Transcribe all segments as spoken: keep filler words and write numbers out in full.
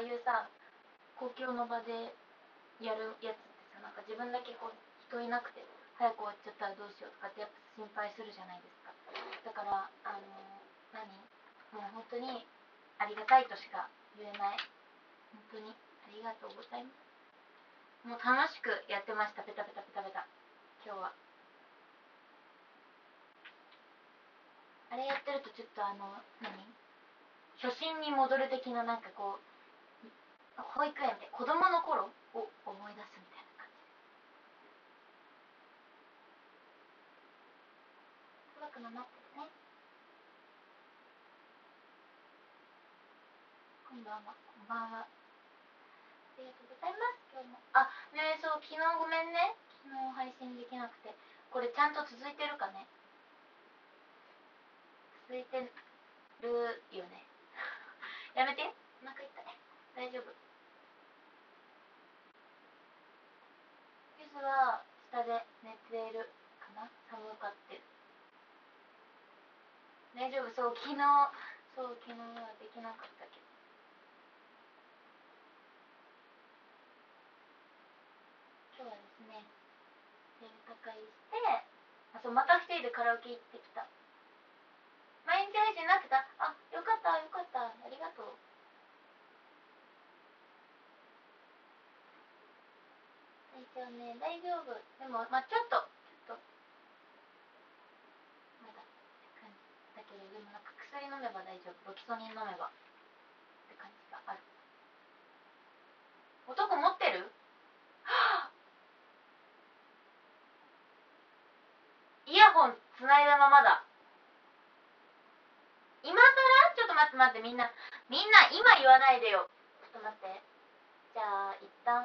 あいうさ公共の場でやるやつってさ、なんか自分だけこう人いなくて早く終わっちゃったらどうしようとかってやっぱ心配するじゃないですか。だからあの何もう本当にありがたいとしか言えない。本当にありがとうございます。もう楽しくやってました。ペタペタペタペタ今日は。あれやってるとちょっとあの何初心に戻る的な、なんかこう保育園で子供の頃を思い出すみたいな感じ。怖くなってるね。こんばんは。こんばんは。ありがとうございます。今日もあねえ、そう、昨日ごめんね、昨日配信できなくて。これちゃんと続いてるかね。続いてるよね。やめて、お腹痛い。大丈夫。ゆずは下で寝てるかな。寒かってる。大丈夫。そう昨日そう昨日はできなかったけど、今日はですねセール高いして、あそうまた一人でカラオケ行ってきた。毎日配信なってた。あ、よかったよかった、ありがとう。一応ね大丈夫。でもまあちょっとちょっとまだって感じだけど、でもなんか薬飲めば大丈夫。ロキソニン飲めばって感じがある。男持ってる？はあ、イヤホンつないだままだ。今からちょっと待って待って、みんなみんな今言わないでよ。ちょっと待って。じゃあ一旦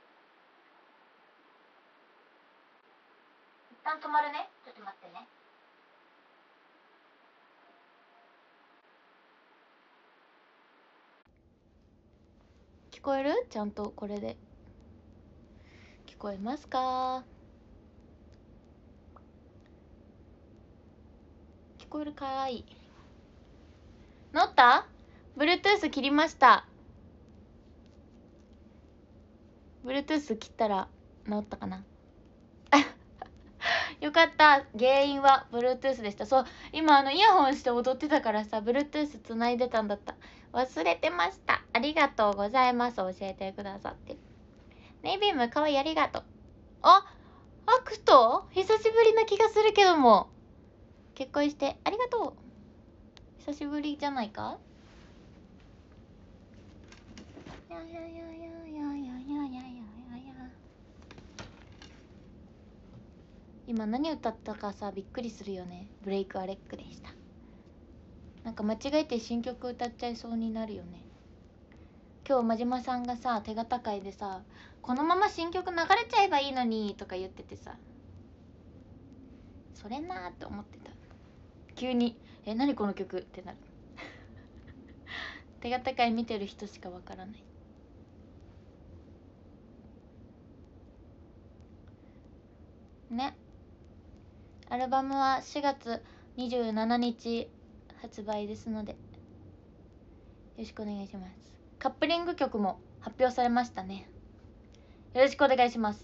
一旦止まるね。ちょっと待ってね。聞こえる？ちゃんとこれで聞こえますか？聞こえるかーい。乗った？ Bluetooth 切りました。 Bluetooth 切ったら治ったかなよかった。原因は Bluetooth でした。そう、今あのイヤホンして踊ってたからさ、 Bluetooth つないでたんだった。忘れてました。ありがとうございます、教えてくださって。ネイビームかわいい、ありがとう。あ、アクト久しぶりな気がするけども、結婚してありがとう。久しぶりじゃないか。ややややややややややや。今何歌ったかさ、びっくりするよね。ブレイクアレックでした。なんか間違えて新曲歌っちゃいそうになるよね。今日真島さんがさ、手堅会でさ、このまま新曲流れちゃえばいいのにとか言っててさ、それなーって思ってた。急にえ何この曲ってなる手堅会見てる人しかわからないね。アルバムはしがつにじゅうしちにち発売ですのでよろしくお願いします。カップリング曲も発表されましたね。よろしくお願いします。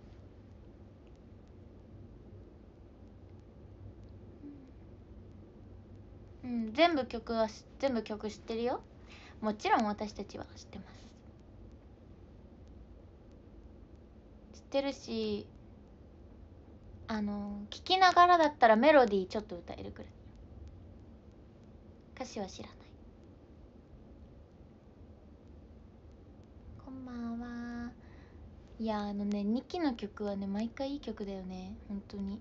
うん、全部曲は全部曲知ってるよ。もちろん私たちは知ってます。知ってるし、あの聞きながらだったらメロディーちょっと歌えるくらい。歌詞は知らない。こんばんは。いやあのねにきの曲はね毎回いい曲だよね。本当に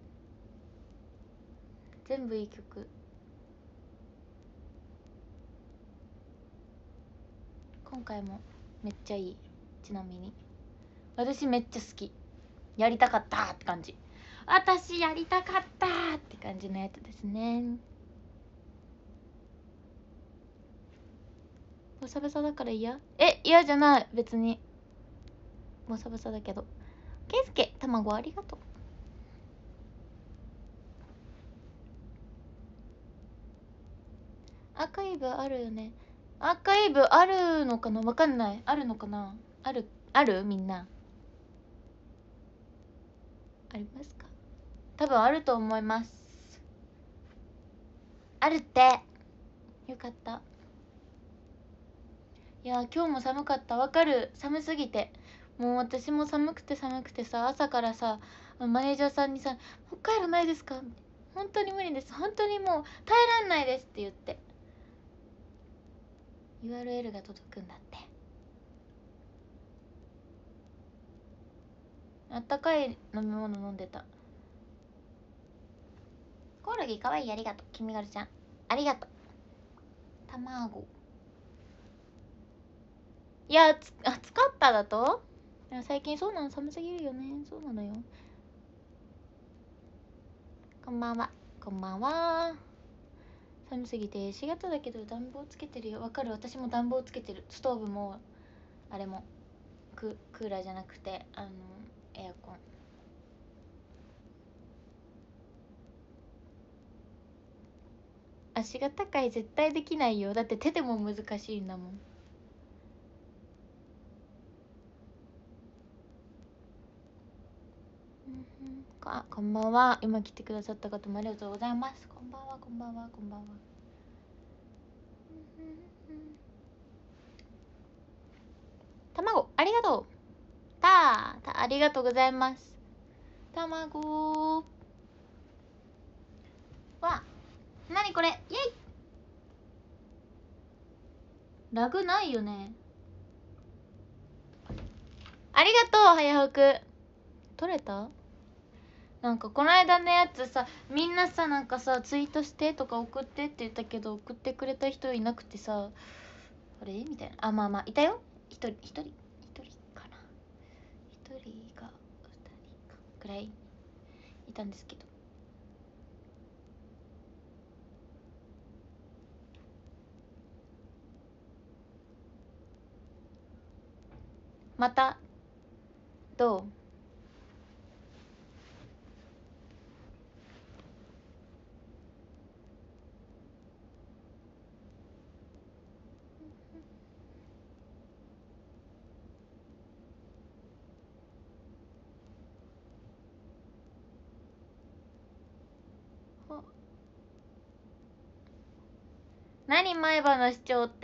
全部いい曲。今回もめっちゃいい。ちなみに私めっちゃ好き。やりたかったって感じ。私やりたかったって感じのやつですね。ボサボサだから嫌？え、嫌じゃない。別にボサボサだけど。ケイスケ卵ありがとう。アーカイブあるよね。 アーカイブあるのかな、わかんない。あるのかな、あるあるみんなありますか？多分あると思います。あるって。よかった。いや今日も寒かった。わかる、寒すぎて。もう私も寒くて寒くてさ、朝からさマネージャーさんにさ「北海道ないですか？本当に無理です、本当にもう耐えらんないです」って言って ユーアールエル が届くんだって。あったかい飲み物飲んでた。コオロギかわいい、ありがとう。君がるちゃんありがとう。卵、いやつ暑かっただと。いや最近そうなの、寒すぎるよね。そうなのよ。こんばんは。こんばんは。寒すぎてしがつだけど暖房つけてるよ。わかる、私も暖房つけてる。ストーブもあれもククーラーじゃなくてあのエアコン。足が高い絶対できないよ。だって手でも難しいんだもん。あ、こんばんは。今来てくださった方もありがとうございます。こんばんは、こんばんは、こんばんは。卵ありがとう。たたありがとうございます。卵わ、なにこれ、イエイ。ラグないよね。ありがとう、早福。取れた？なんかこの間のやつさ、みんなさなんかさツイートしてとか送ってって言ったけど送ってくれた人いなくてさ、あれみたいな。あ、まあまあいたよ。一人一人一人かな、一人が二人かぐらいいたんですけど。またどう？何前歯の主張って。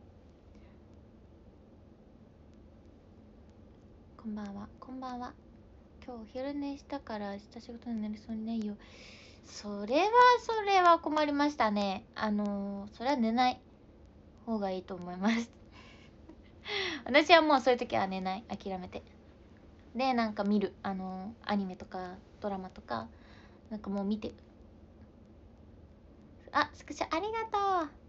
こんばんは、こんばんは。今日お昼寝したから明日仕事になりそうにないよ。それはそれは困りましたね。あのー、それは寝ない方がいいと思います私はもうそういう時は寝ない、諦めて。でなんか見る、あのー、アニメとかドラマとかなんかもう見てる。あ、スクショありがとう。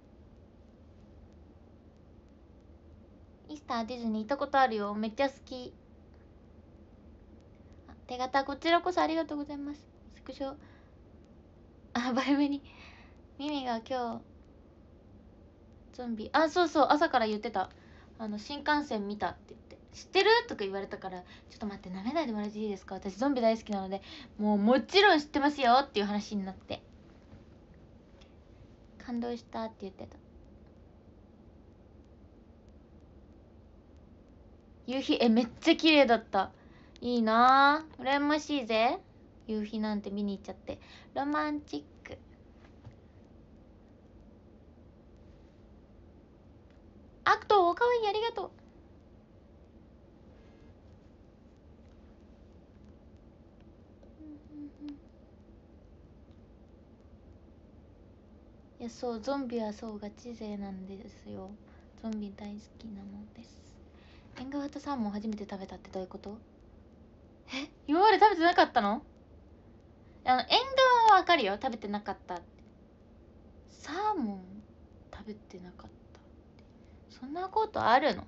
イースターディズニー行ったことあるよ。めっちゃ好き。手形こちらこそありがとうございます。スクショあ、バイブにミミが今日ゾンビ、あ、そうそう、朝から言ってた。あの新幹線見たって言って知ってるとか言われたから、ちょっと待って、舐めないでもらっていいですか、私ゾンビ大好きなので。もうもちろん知ってますよっていう話になって、感動したって言ってた。夕日、えめっちゃ綺麗だった。いいなぁ、羨ましいぜ。夕日なんて見に行っちゃって。ロマンチック。アクトおかわいい、ありがとう。いやそう、ゾンビはそうガチ勢なんですよ。ゾンビ大好きなのです。エンガワとサーモン初めて食べたってどういうこと？え、今まで食べてなかったの？あの、エンガワはわかるよ、食べてなかったって。サーモン食べてなかったってそんなことあるの？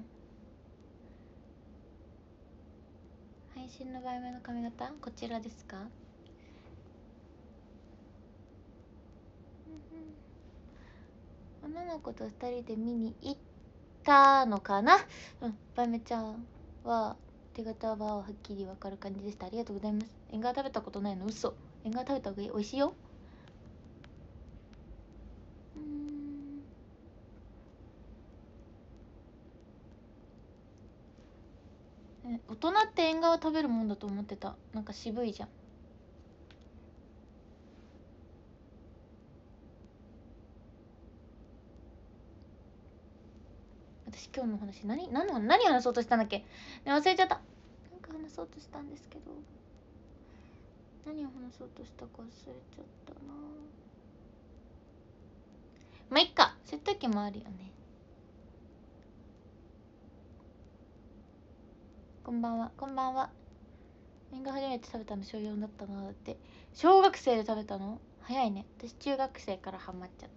配信の場合の髪型こちらですか？女の子と二人で見に行ったのかな。うん、バイメちゃんは手形ははっきりわかる感じでした。ありがとうございます。エンガワ食べたことないの？嘘。エンガワ食べた方がいい、美味しいよ。うーん、 大人って縁側食べるもんだと思ってた。なんか渋いじゃん。私今日の話何何の何話そうとしたんだっけ、ね、忘れちゃった。なんか話そうとしたんですけど、何を話そうとしたか忘れちゃったな。まあいっか、そういう時もあるよね。こんばんは。こんばんは。麺が初めて食べたの小よんだったな。だって小学生で食べたの早いね。私中学生からハマっちゃった。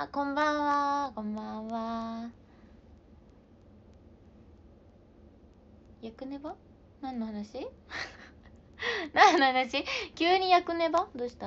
あ、こんばんは。こんばんは。役ネバ何の話何の話、急に役ネバどうした。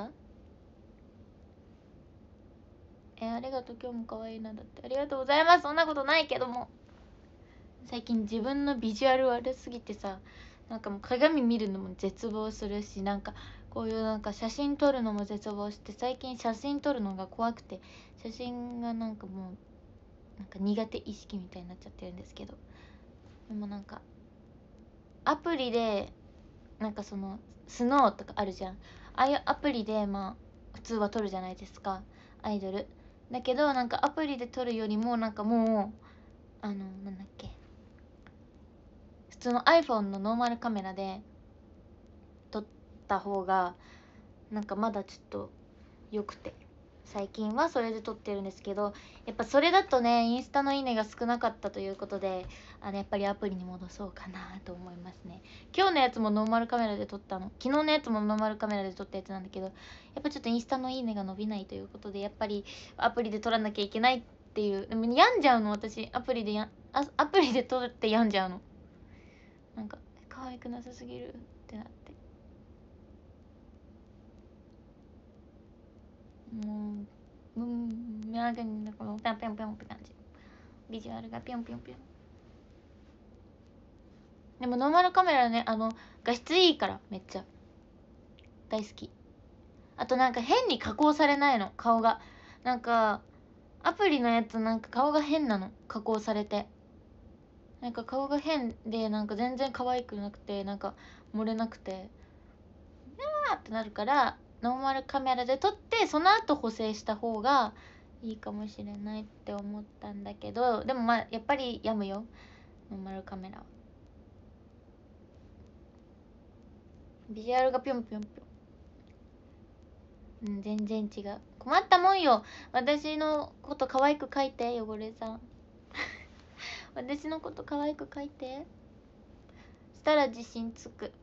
え、ありがとう。今日も可愛いな。だってありがとうございます。そんなことないけども、最近自分のビジュアル悪すぎてさ、なんかもう鏡見るのも絶望するし、なんかこういうなんか写真撮るのも絶望して、最近写真撮るのが怖くて、写真がなんかもうなんか苦手意識みたいになっちゃってるんですけど、でもなんかアプリでなんかそのスノーとかあるじゃん、ああいうアプリでまあ普通は撮るじゃないですか、アイドルだけど、なんかアプリで撮るよりもなんかもうあのなんだっけ、普通の iPhone のノーマルカメラで撮った方がなんかまだちょっと良くて、最近はそれで撮ってるんですけど、やっぱそれだとねインスタのいいねが少なかったということで、あのやっぱりアプリに戻そうかなと思いますね。今日のやつもノーマルカメラで撮ったの、昨日のやつもノーマルカメラで撮ったやつなんだけど、やっぱちょっとインスタのいいねが伸びないということで、やっぱりアプリで撮らなきゃいけないっていう、でも病んじゃうの私、アプリでやあアプリで撮って病んじゃうの、なんか可愛くなさすぎるってなって、もううんなんかこのピョンピョンピョンって感じ、ビジュアルがピョンピョンピョン。でもノーマルカメラね、あの画質いいからめっちゃ大好き。あとなんか変に加工されないの顔が、なんかアプリのやつなんか顔が変なの、加工されて、なんか顔が変でなんか全然可愛くなくて、なんか漏れなくてあーってなるから、ノーマルカメラで撮ってその後補正した方がいいかもしれないって思ったんだけど、でもまあやっぱりやむよ、ノーマルカメラは。ビジュアルがぴょんぴょんぴょん、うん、全然違う。困ったもんよ。私のこと可愛く描いて、汚れさん私のこと可愛く描いて、したら自信つく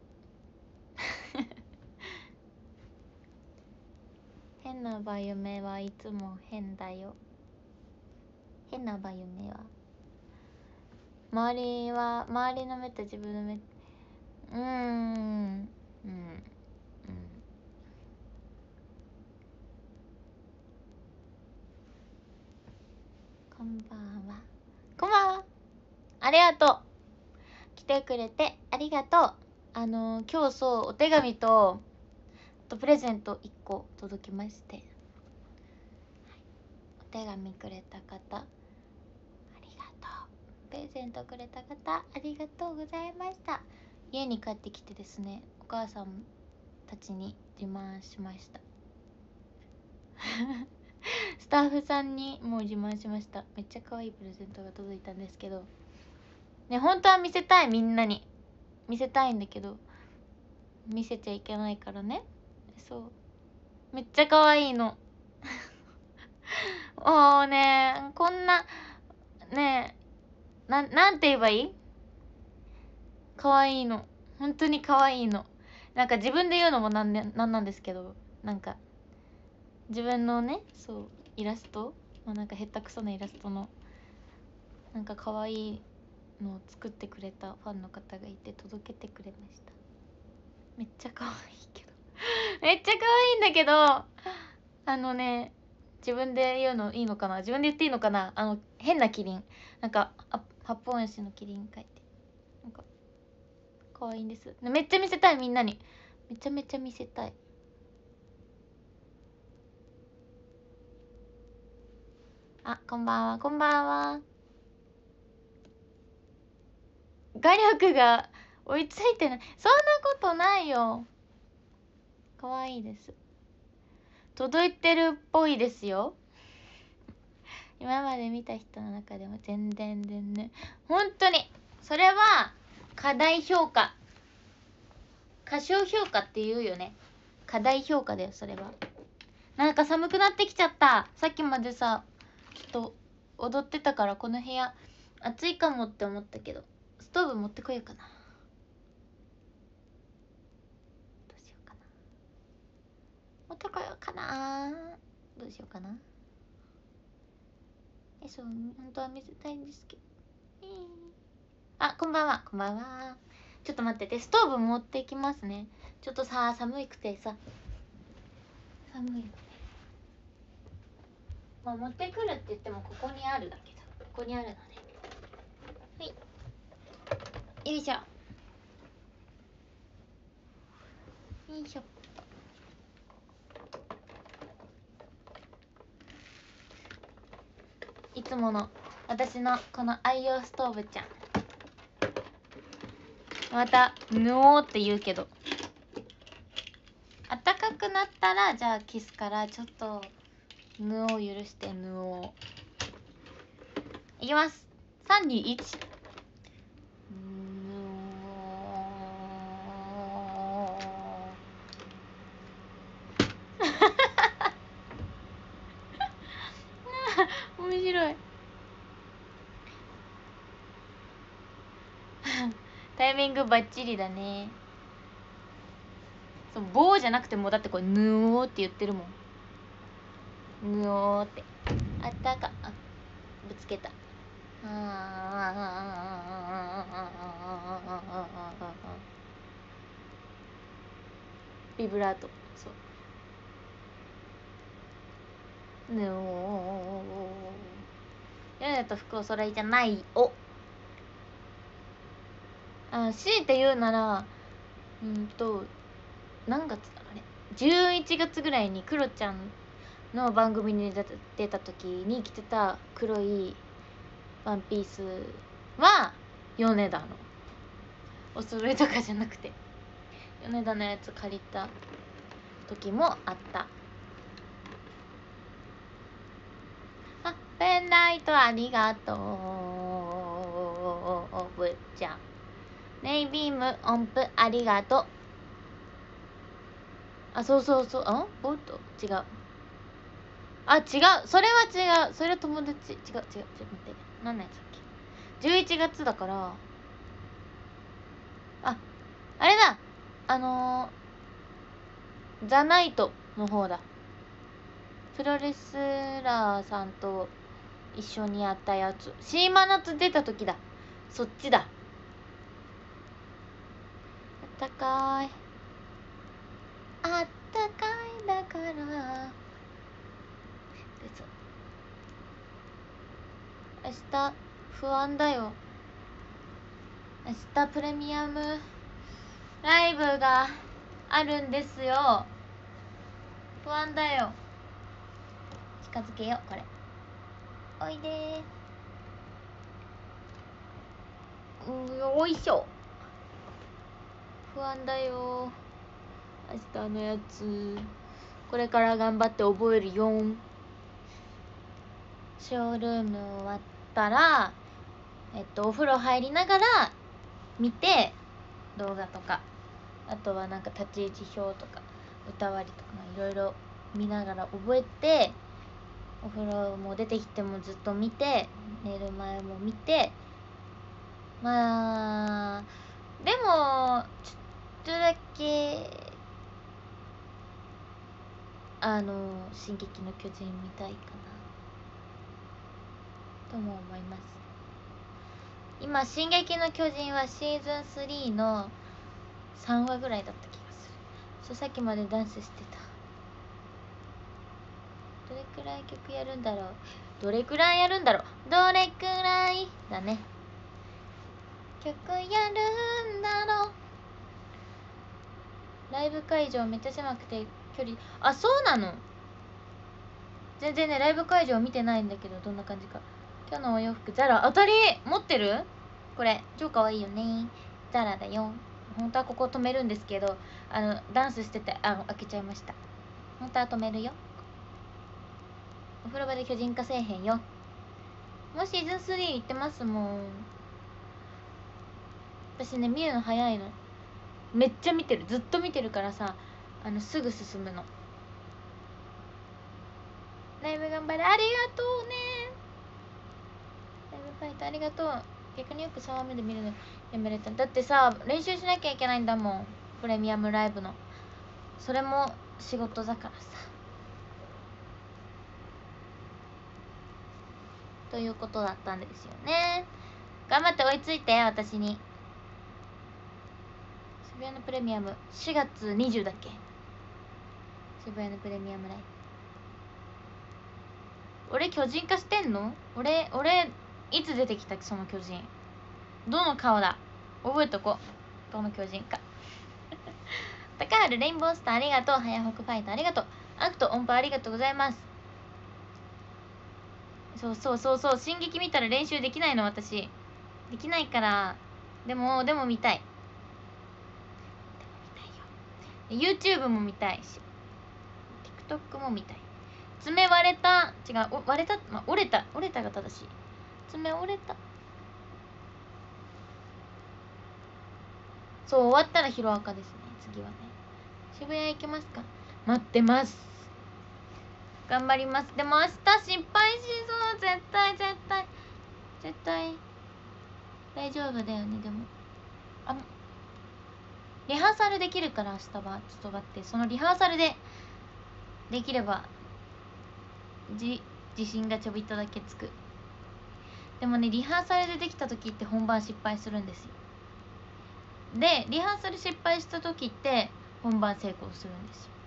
変なバユメはいつも変だよ。変なバユメは周りは周りの目と自分の目、うーんうんうんこんばんは。こんばんは。ありがとう。来てくれてありがとう。あのー、今日そうお手紙ととプレゼントいっこ届きまして、はい、お手紙くれた方ありがとう、プレゼントくれた方ありがとうございました。家に帰ってきてですね、お母さんたちに自慢しましたスタッフさんにもう自慢しました。めっちゃ可愛いプレゼントが届いたんですけどね、本当は見せたい、みんなに見せたいんだけど見せちゃいけないからね。そうめっちゃ可愛いのおーね、こんなねえ、ななんて言えばいい、可愛いの、本当に可愛いの。なんか自分で言うのもなんでなんなんですけど、なんか自分のね、そうイラスト、まあ、なんかへったくそなイラストのなんか可愛いのを作ってくれたファンの方がいて届けてくれました。めっちゃ可愛いけどめっちゃ可愛いんだけど、あのね、自分で言うのいいのかな、自分で言っていいのかな、あの変なキリン、なんか八方足のキリン描いて、なんか可愛いんです。めっちゃ見せたい、みんなにめちゃめちゃ見せたい。あ、こんばんは。こんばんは。 画力が追いついてない。そんなことないよ。可愛いです。届いてるっぽいですよ。今まで見た人の中でも全然全然本当にそれは過大評価、過小評価って言うよね。過大評価だよそれは。なんか寒くなってきちゃった。さっきまでさちょっと踊ってたからこの部屋暑いかもって思ったけど、ストーブ持ってこようかな。どうしようかな。持ってこようかな。どうしようかな。え、そう、本当は見せたいんですけど。えー、あ、こんばんは、こんばんは。ちょっと待ってて、ストーブ持ってきますね。ちょっとさ、寒いくてさ。寒いのね。まあ、持ってくるって言ってもここにあるだけど。ここにあるので。はい。よいしょ。よいしょ。いつもの私のこの愛用ストーブちゃん。また「ぬおー」って言うけど、あったかくなったらじゃあ消すから、ちょっとぬおー許して。ぬおーいきます。さんにいち。面白い。タイミングバッチリだね。そう、棒じゃなくてもだってこれぬおーって言ってるもん。ぬおーってあったか、あ、ぶつけた。ビブラート。そうぬおー。やだと服おそろいじゃないお。あ、強いて言うなら、うんと何月だろうね、じゅういちがつぐらいにクロちゃんの番組に出た時に着てた黒いワンピースは米田のお揃いとかじゃなくて、米田のやつ借りた時もあった。あ、ペンライトありがとうぶっちゃん。ネイビーム音符ありがとう。あ、そうそうそう。あ、ボート違う。あ、違う。それは違う。それは友達。違う違う。ちょっと待って。何のやつだっけ。じゅういちがつだから。あ、あれだ。あのー、ザ・ナイトの方だ。プロレスラーさんと一緒にやったやつ。シーマナツ出た時だ。そっちだ。あったかい。あったかいだから。明日不安だよ。明日プレミアムライブがあるんですよ。不安だよ。近づけよこれ。おいでー。うん、よいしょ。不安だよ。明日のやつこれから頑張って覚えるよん。ショールーム終わったらえっとお風呂入りながら見て、動画とかあとはなんか立ち位置表とか歌割りとかいろいろ見ながら覚えて、お風呂も出てきてもずっと見て、寝る前も見て、まあでもちょっとだけあの「進撃の巨人」見たいかなとも思います。今「進撃の巨人」はシーズンスリーのさんわぐらいだった気がする。そう、さっきまでダンスしてた。どれくらい曲やるんだろう。どれくらいやるんだろう。どれくらいだね。曲やるんだろう。ライブ会場めっちゃ狭くて距離、あ、そうなの。全然ね、ライブ会場見てないんだけどどんな感じか。今日のお洋服ザラ当たり持ってる。 これ超かわいいよね。ザラだよ。本当はここ止めるんですけど、あのダンスしててあ開けちゃいました。本当は止めるよ。お風呂場で巨人化せえへんよ。もうシーズンスリー行ってますもん。私ね見るの早いの。めっちゃ見てる、ずっと見てるからさ、あのすぐ進むの。ライブ頑張れ、ありがとうね。ライブファイトありがとう。逆によくさんわめで見るのやめれた。だってさ練習しなきゃいけないんだもん、プレミアムライブの。それも仕事だからさ。ということだったんですよね。頑張って追いついて、私に。渋谷のプレミアムしがつにじゅうだっけ。渋谷のプレミアムライブ。俺巨人化してんの？俺俺いつ出てきたその巨人。どの顔だ、覚えとこ。どの巨人か。高原レインボースターありがとう。早北ファイトありがとう。アクト音符ありがとうございます。そうそうそうそう、進撃見たら練習できないの私。できないから。でもでも見たい。でも見たいよ。YouTube も見たいし TikTok も見たい。爪割れた、違う、お割れた、まあ、折れた折れたが正しい。爪折れた。そう終わったらヒロアカですね。次はね渋谷行けますか。待ってます。頑張ります。でも明日失敗しそう。絶対絶対絶対大丈夫だよね。でもあリハーサルできるから明日はちょっと待って、そのリハーサルでできればじ自信がちょびっとだけつく。でもねリハーサルでできた時って本番失敗するんですよ。でリハーサル失敗した時って本番成功するんですよ。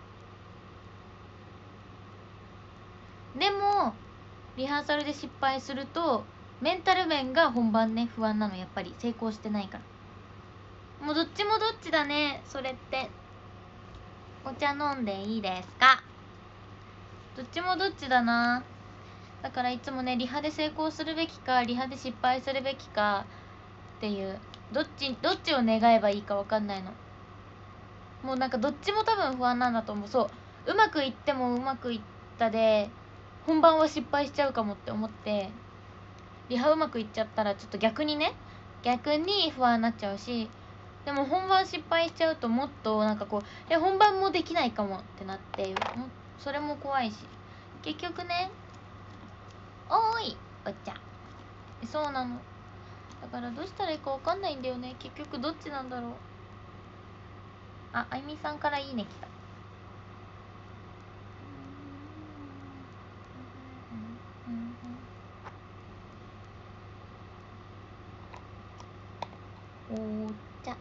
でもリハーサルで失敗するとメンタル面が本番ね不安なの。やっぱり成功してないから。もうどっちもどっちだね。それってお茶飲んでいいですか。どっちもどっちだな。だからいつもねリハで成功するべきかリハで失敗するべきかっていうどっちどっちを願えばいいか分かんないの。もうなんかどっちも多分不安なんだと思う。そううまくいってもうまくいったで本番は失敗しちゃうかもって思って、リハうまくいっちゃったらちょっと逆にね逆に不安になっちゃうし、でも本番失敗しちゃうともっとなんかこうえ本番もできないかもってなってもそれも怖いし、結局ねおーいお茶そうなの。だからどうしたらいいか分かんないんだよね。結局どっちなんだろう。ああゆみさんからいいね来た。お茶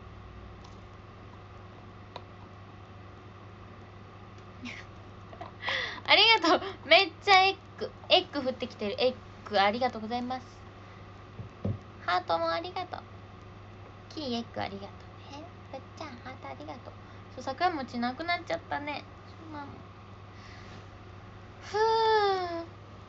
ありがとう。めっちゃエッグエッグ降ってきてる。エッグありがとうございます。ハートもありがとう。キーエッグありがとうね。ぶっちゃんハートありがとう。そう桜餅なくなっちゃったね。そうなの。ふう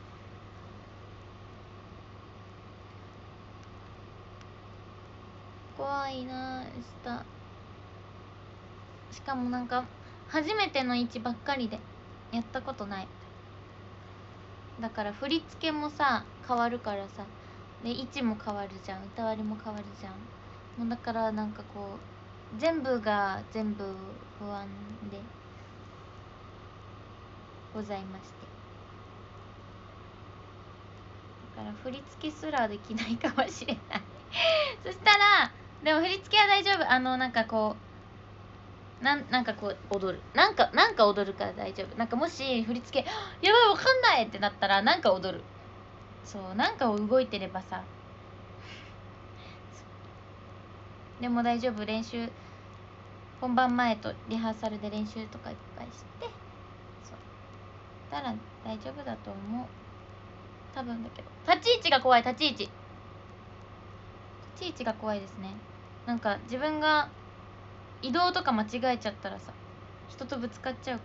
怖いな明日。しかもなんか初めての位置ばっかりでやったことない。だから振り付けもさ変わるからさ、で位置も変わるじゃん、歌割りも変わるじゃん。もうだからなんかこう全部が全部不安でございまして、だから振り付けすらできないかもしれないそしたらでも振り付けは大丈夫。あのなんかこうなんなんかこう踊るなんかなんか踊るから大丈夫。なんかもし振り付けやばいわかんないってなったらなんか踊る。そうなんかを動いてればさでも大丈夫。練習本番前とリハーサルで練習とかいっぱいしてそうたら大丈夫だと思う多分だけど。立ち位置が怖い。立ち位置立ち位置が怖いですね。なんか自分が移動とか間違えちゃったらさ人とぶつかっちゃう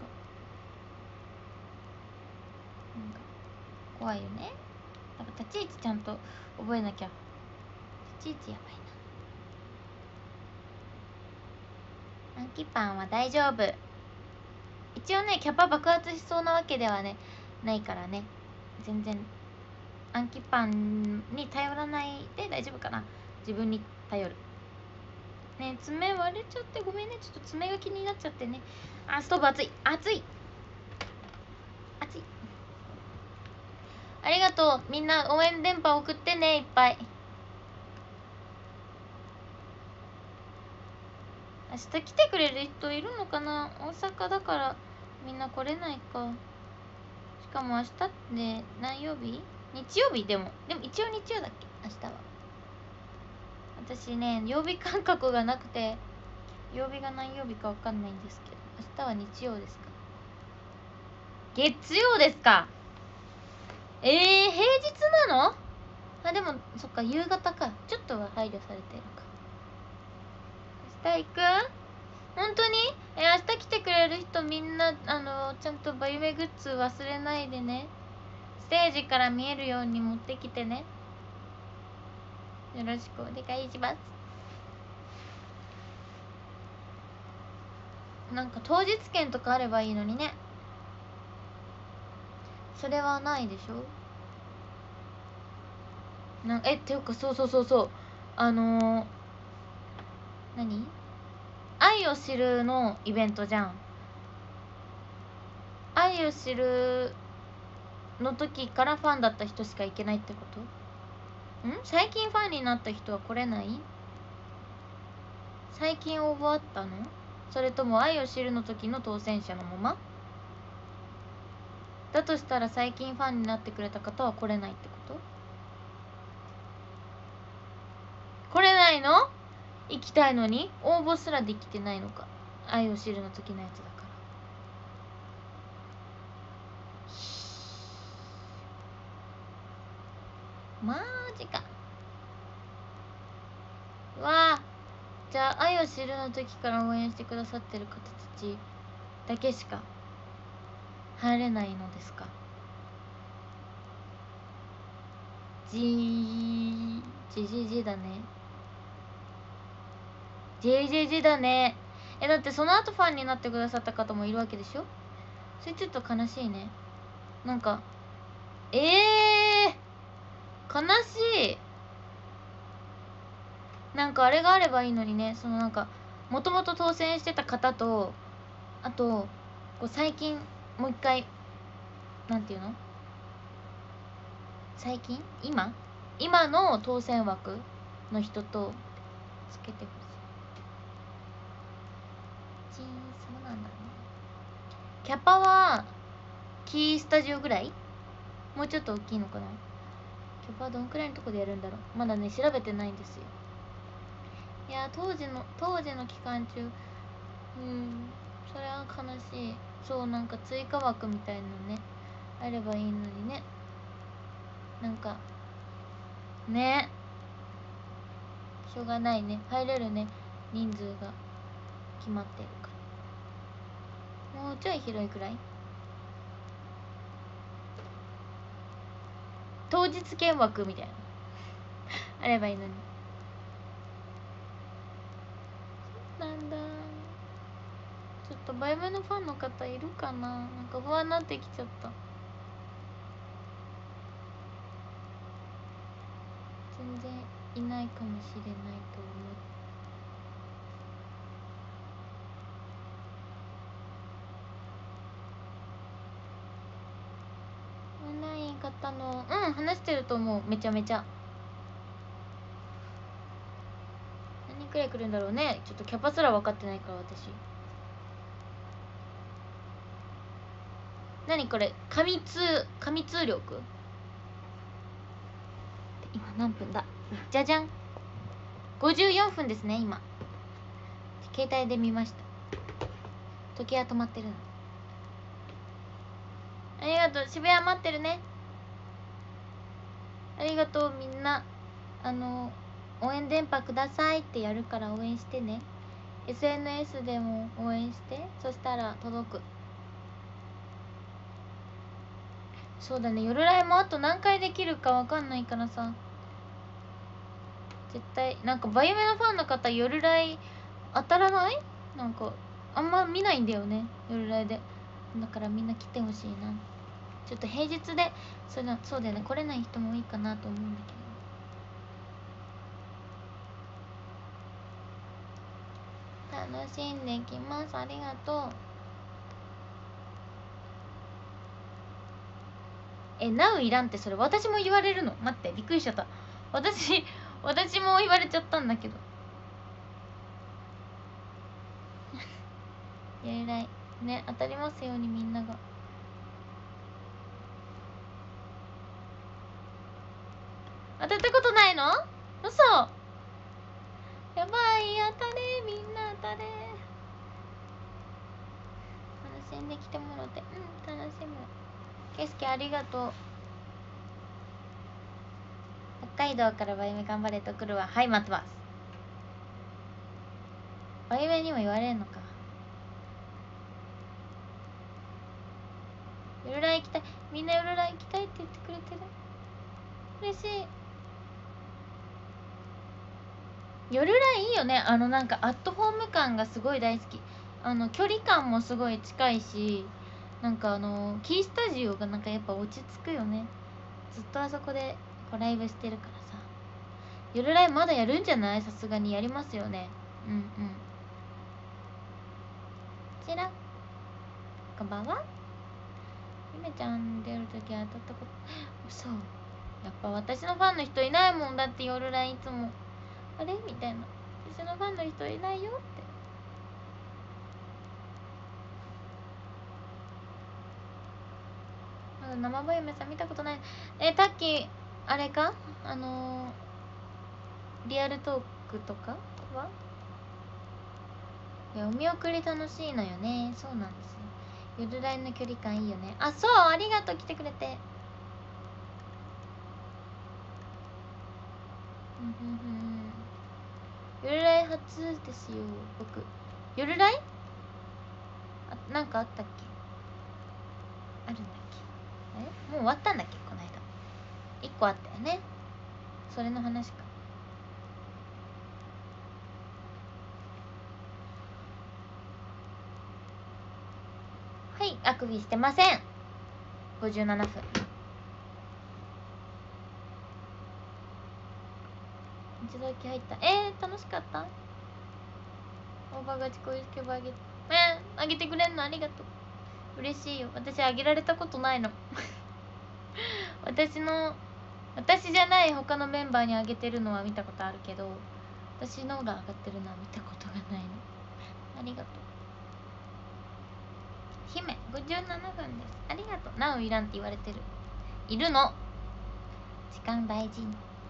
からなんか怖いよね。だから立ち位置ちゃんと覚えなきゃ。 ちいちやばいな。アンキパンは大丈夫。一応ねキャパ爆発しそうなわけではねないからね、全然アンキパンに頼らないで大丈夫かな。自分に頼るね。爪割れちゃってごめんね、ちょっと爪が気になっちゃってね。あ、ストーブ熱い熱い熱い。ありがとうみんな、応援電波送ってね、いっぱい。明日来てくれる人いるのかな。大阪だからみんな来れないか。しかも明日って何曜日？日曜日。でもでも一応日曜だっけ明日は。私ね曜日感覚がなくて曜日が何曜日かわかんないんですけど、明日は日曜ですか。月曜ですか。えー、平日なの？あ、でもそっか夕方か。ちょっとは配慮されてるか。明日行く？本当に？え、明日来てくれる人みんなあのちゃんとバユメグッズ忘れないでね。ステージから見えるように持ってきてね。よろしくお願いします。なんか当日券とかあればいいのにね。それはないでしょ。なんえっていうかそうそうそうそう、あのー、何愛を知るのイベントじゃん。愛を知るの時からファンだった人しか行けないってこと？ん最近ファンになった人は来れない？最近応募あったの？それとも愛を知るの時の当選者のままだとしたら、最近ファンになってくれた方は来れないってこと？来れないの？行きたいのに応募すらできてないのか。愛を知るの時のやつだから。マジか。うわあ、じゃあ愛を知るの時から応援してくださってる方たちだけしか入れないのですか。じーじじじだね。ジェジェジェだね。え、だってその後ファンになってくださった方もいるわけでしょ。それちょっと悲しいね。なんかええー、悲しい。なんかあれがあればいいのにね。そのなんかもともと当選してた方と、あとこう最近もう一回なんていうの、最近今今の当選枠の人とつけてほしい。ちーん、そうなんだね。キャパはキースタジオぐらい？もうちょっと大きいのかな。キャパどんくらいのとこでやるんだろう。まだね調べてないんですよ。いや当時の当時の期間中、うんそれは悲しい。そう、なんか追加枠みたいのねあればいいのにね。なんかね、しょうがないね。入れるね人数が決まってるから。もうちょい広いくらい。当日券枠みたいなあればいいのに。なんだ、ちょっとバイブのファンの方いるかな。なんか不安になってきちゃった。全然いないかもしれないと思う。いない方のうん話してると思う。めちゃめちゃ。何人くらい来るんだろうね。ちょっとキャパすら分かってないから私。何これ、紙通紙通力。今何分だ。じゃじゃん、ごじゅうよんふんですね今。携帯で見ました。時計は止まってるの。ありがとう。渋谷待ってるね。ありがとうみんな。あの応援電波くださいってやるから応援してね。 エスエヌエス でも応援して。そしたら届く。そうだね、夜ライもあと何回できるかわかんないからさ。 絶対なんかバイオメのファンの方夜ライ当たらない？なんかあんま見ないんだよね夜ライで。だからみんな来てほしいな。ちょっと平日でそれそうだよね、来れない人もいいかなと思うんだけど。楽しんできます。ありがとう。え、ナウいらんってそれ私も言われるの？待って、びっくりしちゃった。私私も言われちゃったんだけど。やらいね、当たりますようにみんなが。当たったことないの？嘘。やばい、当たれ、みんな当たれ。楽しんできてもろて。うん、楽しむ。ケスケありがとう。北海道からバイメ頑張れと来るわ。はい、待ってます。バイメにも言われるのか。夜来行きたい。みんな夜来行きたいって言ってくれてる。嬉しい。夜来いいよね。あのなんかアットホーム感がすごい大好き。あの距離感もすごい近いし、なんかあのキースタジオがなんかやっぱ落ち着くよね。ずっとあそこでこうライブしてるからさ。夜来まだやるんじゃない？さすがにやりますよね。うんうん。こちらこんばんは。ゆめちゃん出るとき当たったこと嘘。やっぱ私のファンの人いないもん。だって夜来いつもあれみたいな、私のファンの人いないよって。まだ生バイメさん見たことない。えタッキーあれか、あのー、リアルトークとかはいやお見送り楽しいのよね。そうなんですよ。夜来の距離感いいよね。あ、そう、ありがとう、来てくれて。夜来初ですよ僕。夜来あ、なんかあったっけ？あるんだっけ？え、もう終わったんだっけ？この間いっこあったよね。それの話か。はい、あくびしてません。ごじゅうななふん。一度だけ入った。えー、楽しかった。オーバーガチこういうスケボーあげて、えー、あげてくれんのありがとう。嬉しいよ。私あげられたことないの私の私じゃない他のメンバーにあげてるのは見たことあるけど、私のが上がってるのは見たことがないの。ありがとう姫。ごじゅうななふんです。ありがとう。ナウいらんって言われてる。いるの。時間大事に。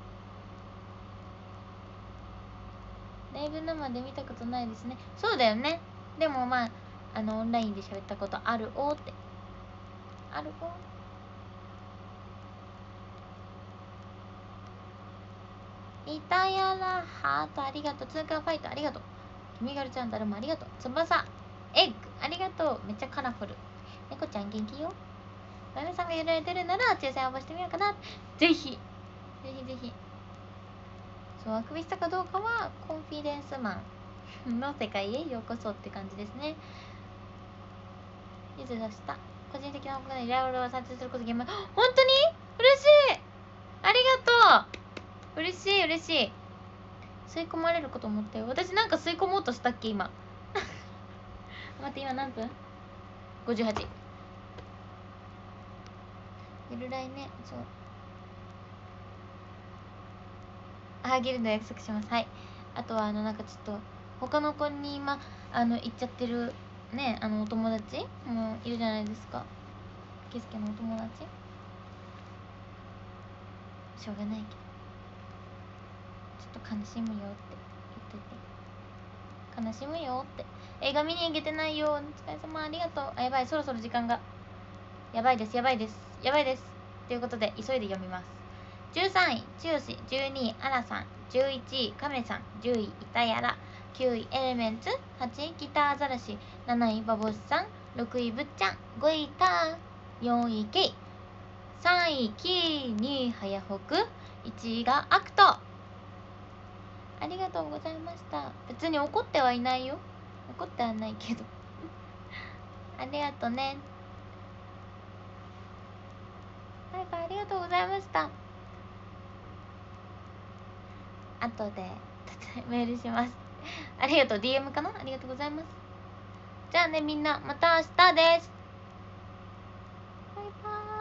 ライブ生で見たことないですね。そうだよね。でもまああのオンラインで喋ったことあるおーって。あるおー。イタヤラハートありがとう。通過ファイトありがとう。キミガルちゃんだるもありがとう。翼エッグありがとう。めっちゃカラフル。猫ちゃん元気よ。バイメさんがやられてるなら抽選応募してみようかな。ぜひぜひぜひ。そう、あくびしたかどうかはコンフィデンスマンの世界へようこそって感じですね。ゆず出した。個人的な報告でイライラを撮影すること現場。本当に嬉しい。ありがとう。嬉しい嬉しい。吸い込まれること思ったよ。私なんか吸い込もうとしたっけ今待って、今何分？ ごじゅうはち。ゆるらいね。そう、あげるの約束します。はい。あとはあのなんかちょっと他の子に今あの行っちゃってるね、あのお友達もいるじゃないですか。ケスケのお友達しょうがないけどちょっと悲しむよって言ってて。悲しむよって。映画見に行けてないよ。お疲れ様ありがとう。あ、やばい、そろそろ時間がやばいですやばいですやばいです。ということで急いで読みます。じゅうさんいチュウシ、じゅうにいアラさん、じゅういちいカメさん、じゅういイタヤラ、きゅういエレメンツ、はちいギターアザラシ、なないバボスさん、ろくいぶっちゃん、ごいター、よんいケイ、さんいキー、にいはやほく、いちいがアクト。 ありがとうございました。別に怒ってはいないよ。怒ってはないけどありがとね。バイバイ、ありがとうございました。後でメールしますありがとう。 ディーエム かな。ありがとうございます。じゃあねみんな、また明日です。バイバーイ。